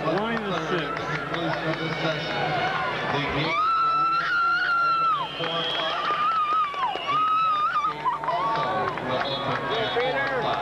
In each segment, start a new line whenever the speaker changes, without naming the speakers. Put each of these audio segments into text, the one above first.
Line is 6.
Conclusion of this session. The gate for 4 o'clock. The gate also will open at 4 o'clock.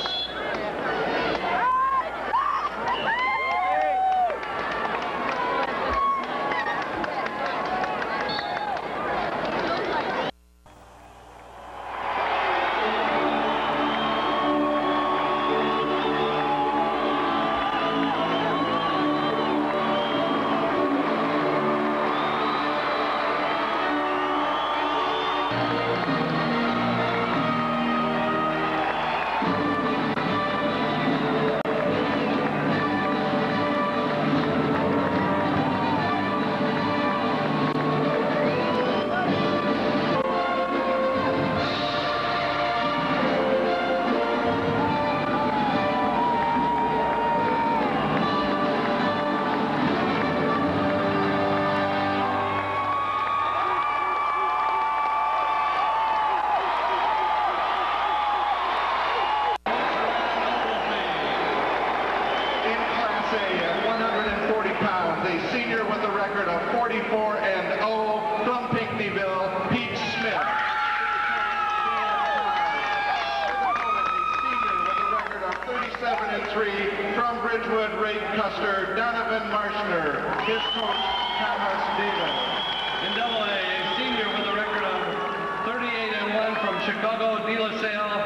Donovan Marshner, his coach, Thomas Davis.
In Double A, a senior with a record of 38-1 from Chicago, De La Salle.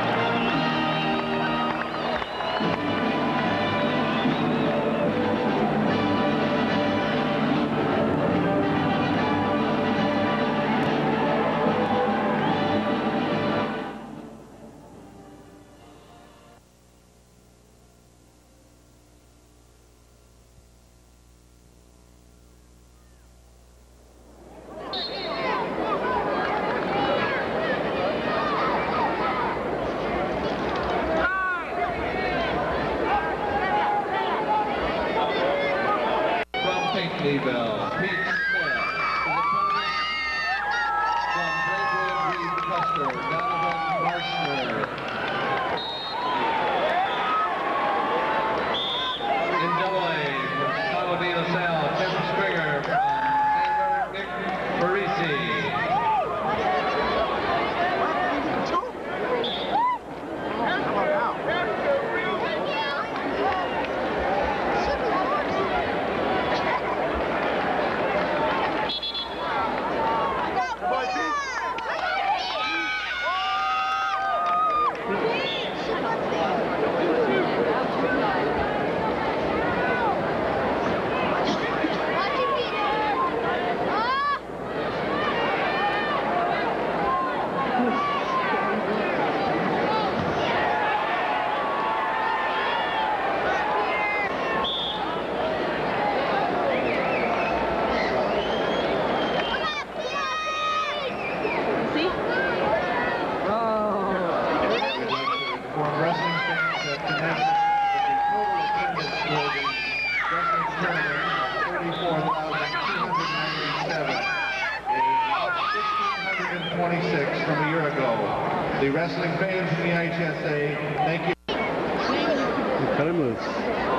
Pinckneyville, Pete Smith. From Braidwood, Reed Custer, Donovan Marshner.
In Double A, from Chicago, De La Salle, Tim Springer. From St. Bernard, Nick Parisi.
From a year ago. The wrestling fans in the IHSA, thank you.
Cut him loose.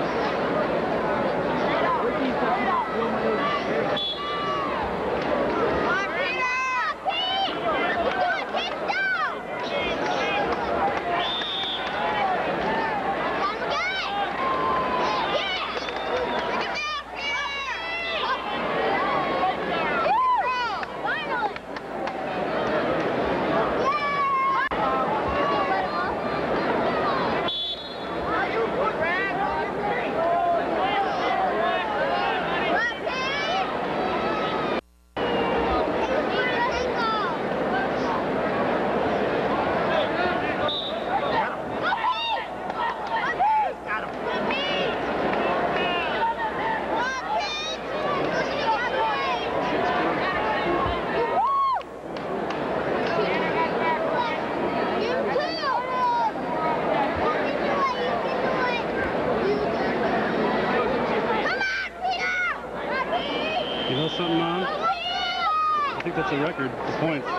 Something on? I think that's a record for points.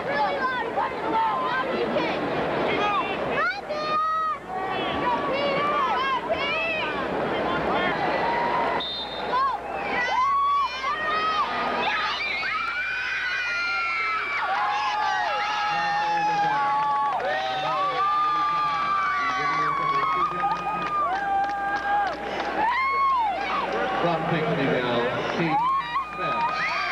from Pinckneyville, Pete Smith.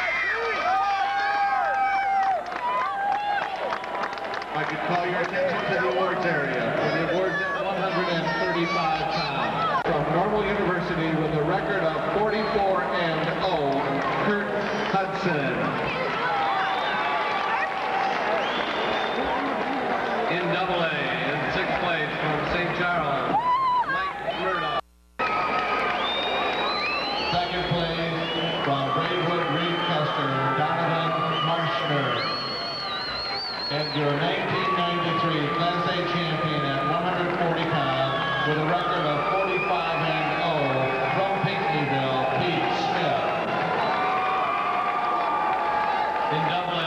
If I could call your attention to the awards area.
For the awards at 135 pounds. From Normal University with a record of 44-0, Kurt Hudson. In AA, in 6th place from St. Charles, Mike Murdoch.
Second place from Braidwood Reedcuster, Donovan Marshner. And your 1993 Class A champion at 140 pounds with a record of 45-0 from Pinckneyville, Pete Smith.
In AA,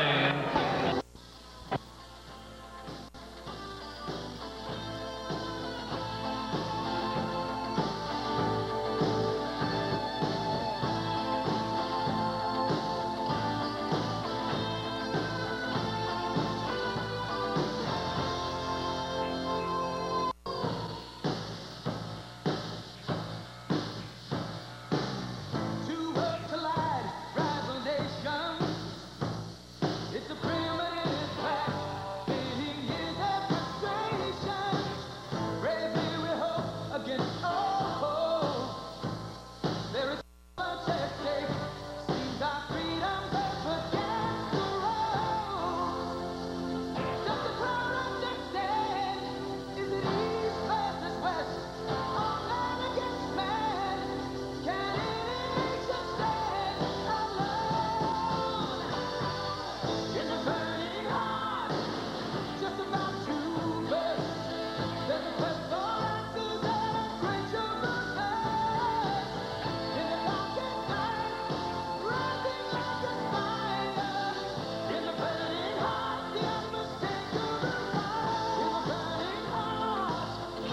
Two worlds collide, rival nations. It's a primitive clash, fading years of frustration. Bravely we hope against all hope. There is so much at stake. Seems our freedom's up against the road. Does the crowd understand? Is it east versus west? Or man against man? Can any nation stand alone? In the burning heart, just about to burst, there's a quest for answers and unquenchable thirst. In the darkest night, rising like a fire. In the burning heart, the unmistakable light. In the burning heart.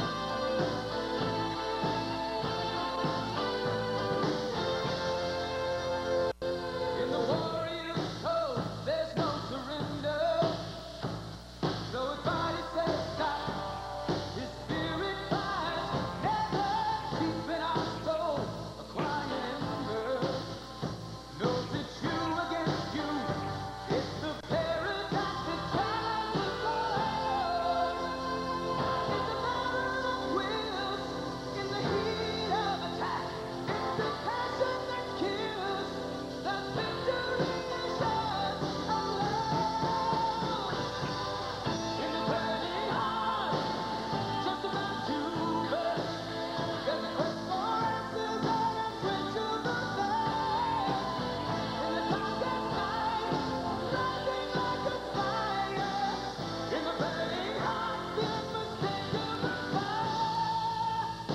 In the warrior's code, there's no surrender. Though his body says stop, his spirit flies. Never deep in our soul, a quiet ember knows it's you against you. It's the paradox that drives us all. It's a battle of wills in the heat of attack. It's the passion that kills. The victory is ours alone. In the burning heart, just about to burst, there's a quest for answers and unquenchable thirst. In the darkest night, rising like a fire. In the burning heart, the unmistakable fire.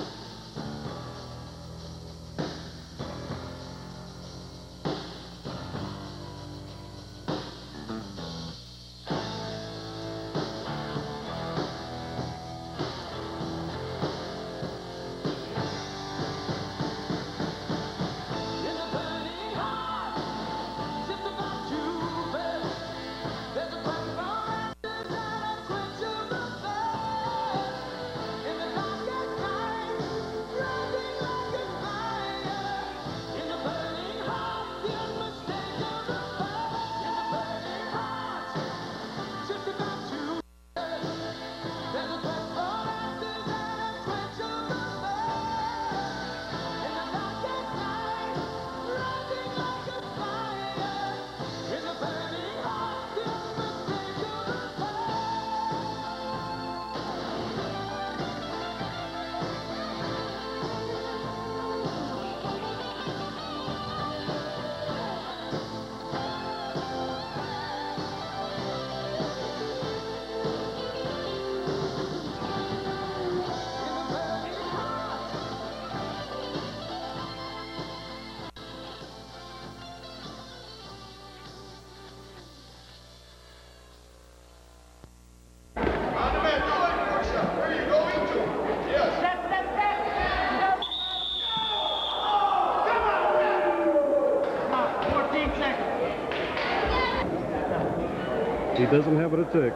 In the burning heart, just about to burst, there's a quest for answers and unquenchable thirst. In the darkest night, rising like a fire. In the burning heart, the unmistakable fire. In the burning heart, just about to burst, there's a quest for answers and unquenchable thirst. In the darkest night, rising like a fire. In the burning heart, the unmistakable
He doesn't have what it takes.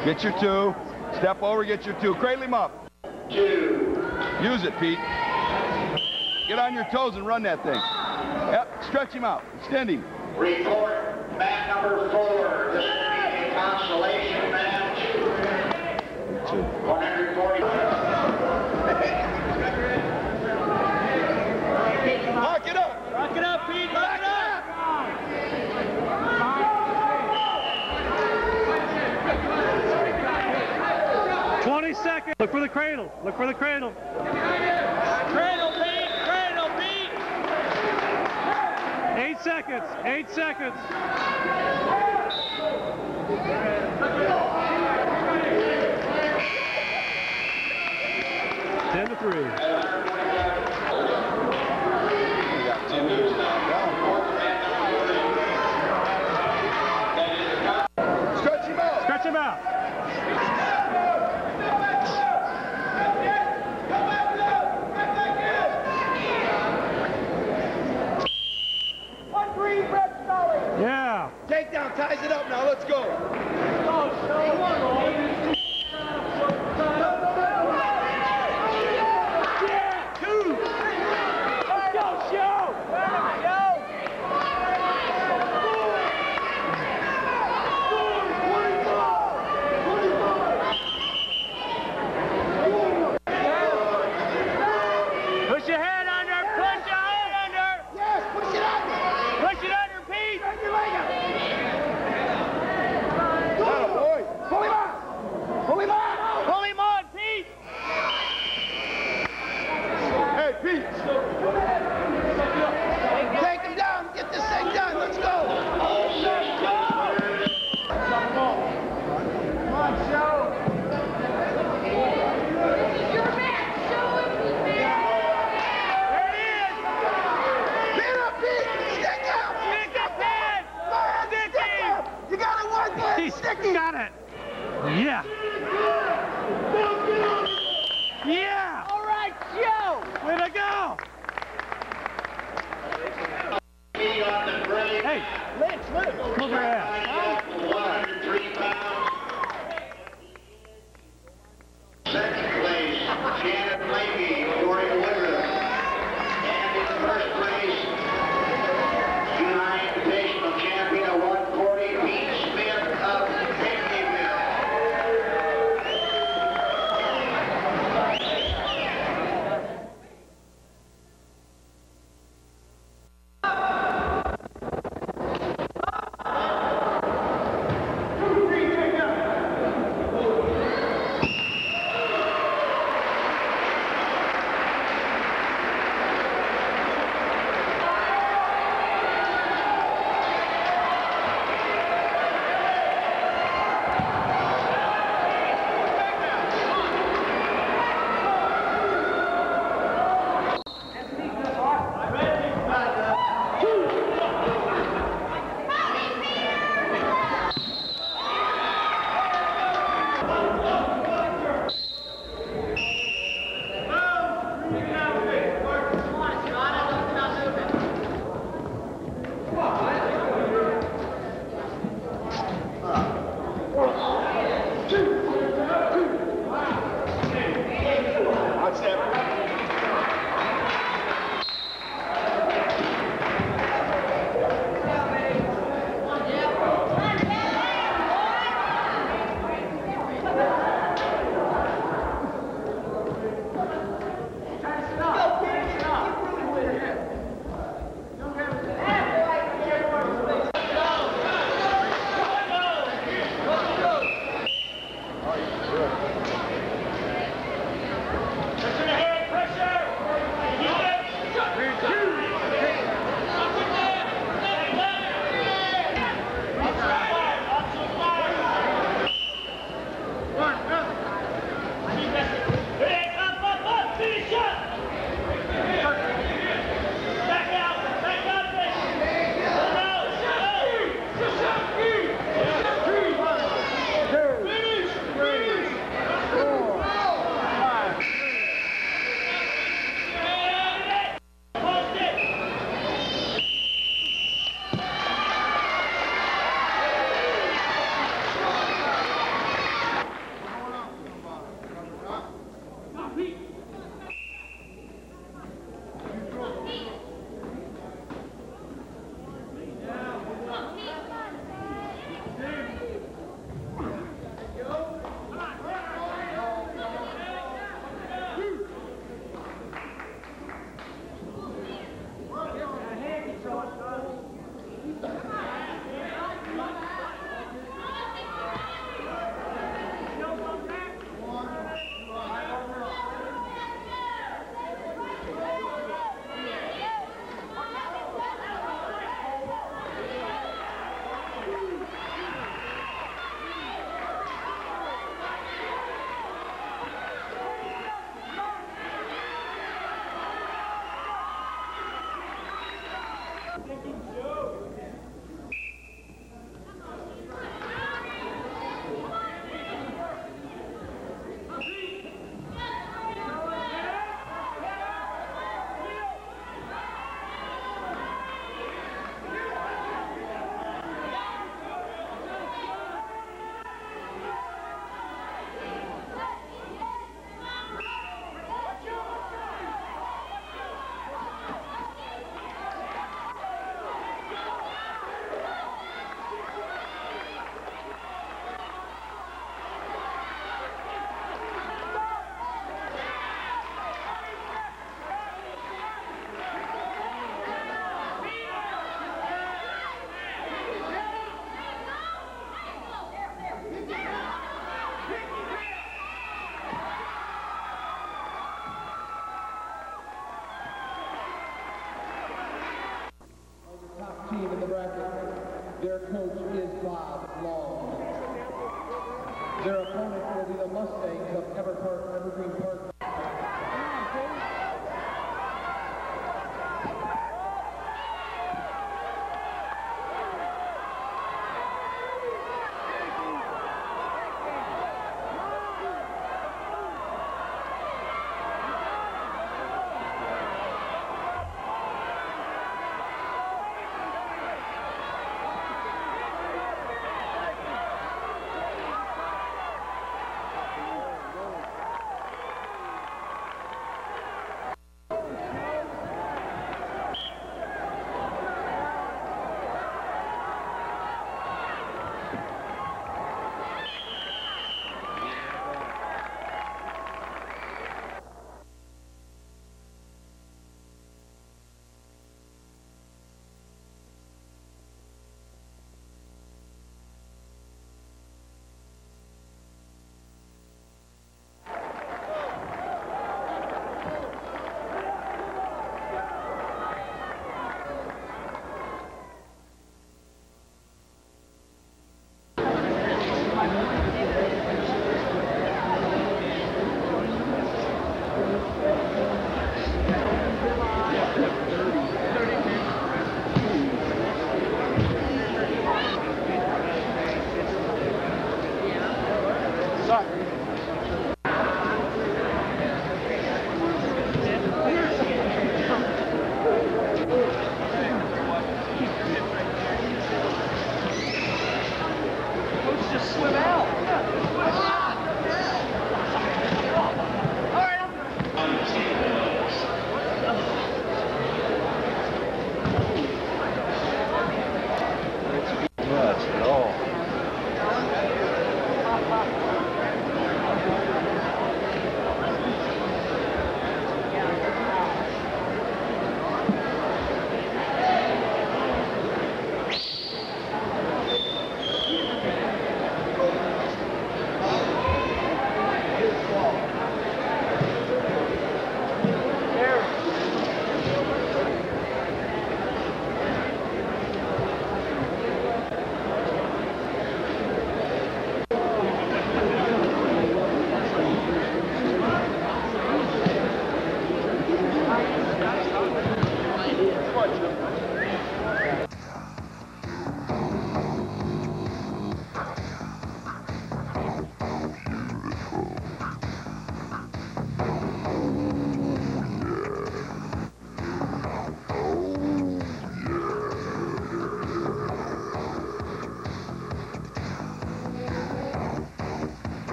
Get your 2. Step over, get your 2. Cradle him up.
2.
Use it, Pete. Get on your toes and run that thing. Yep, stretch him out. Extend him.
Report mat number 4. This will be a consolation match. 140.
Lock it up.
Lock it up, Pete. Lock it up.
20 seconds. Look for the cradle. Look for the cradle.
Cradle, Pete. Cradle, Pete.
8 seconds. 8 seconds. 10-3.
Stretch him out.
Stretch him out. Yeah.
Takedown ties it up now. Let's go.
Push your head under. Push your head under. Yes, push it under. Push it under, Pete. Bring your leg up.
Boy.
Pull him on. Pull him on. Pull him on, Pete.
Hey, Pete.
Take him down. Get this thing done. Let's go.
Got it. Yeah. Yeah.
All right, Joe.
Way to go. Hey, move your ass.
103 pounds. Second place, Janet Leahy, Corey Woodruff. And in first place, July Invitational Champion of 140, Pete Smith of Pinckneyville.
Team in the bracket. Their coach is Bob Long. Their opponent will be the Mustangs of Evergreen Park,